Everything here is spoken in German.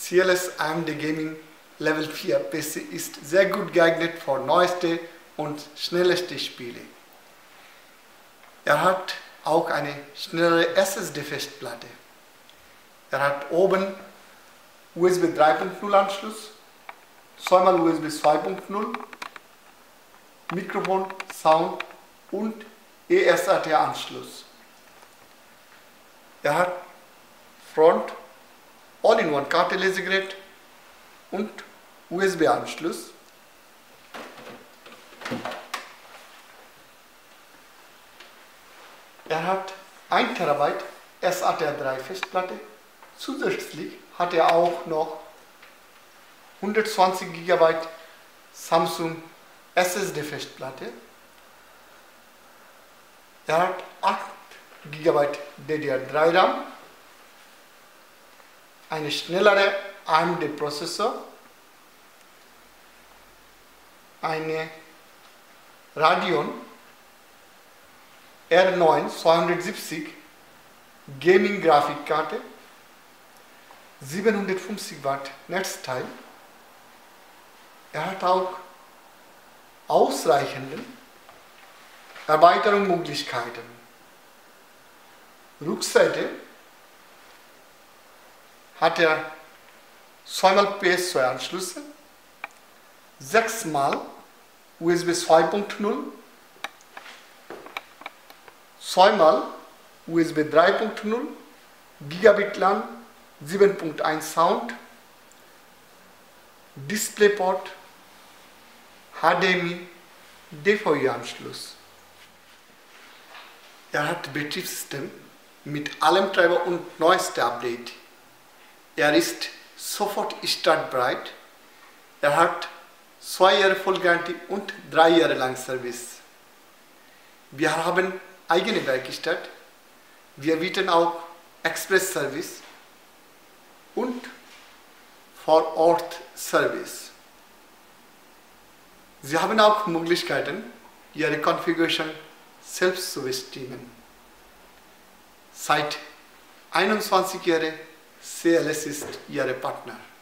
CLS AMD Gaming Level 4 PC ist sehr gut geeignet für neueste und schnellste Spiele. Er hat auch eine schnellere SSD-Festplatte. Er hat oben USB 3.0 Anschluss, zweimal USB 2.0, Mikrofon, Sound und eSAT Anschluss. Er hat Front All-in-One Kartenlesegerät und USB Anschluss. Er hat 1 TB SATA3 Festplatte. Zusätzlich hat er auch noch 120 GB Samsung SSD Festplatte. Er hat 8 GB DDR3 RAM, eine schnellere AMD Prozessor, eine Radeon R9 270 Gaming Grafikkarte, 750 Watt Netzteil. Er hat auch ausreichende Erweiterungsmöglichkeiten. Rückseite hat er zweimal PS2 Anschlüsse, 6-mal USB 2.0, zweimal USB 3.0, Gigabit LAN, 7.1 Sound, DisplayPort, HDMI, DVI-Anschluss. Er hat Betriebssystem mit allem Treiber und neueste Update. Er ist sofort startbereit. Er hat 2 Jahre Vollgarantie und 3 Jahre lang Service. Wir haben eigene Werkstatt. Wir bieten auch Express-Service und Vor-Ort-Service. Sie haben auch Möglichkeiten, Ihre Configuration selbst zu bestimmen. Seit 21 Jahren CLS ist Ihr Partner.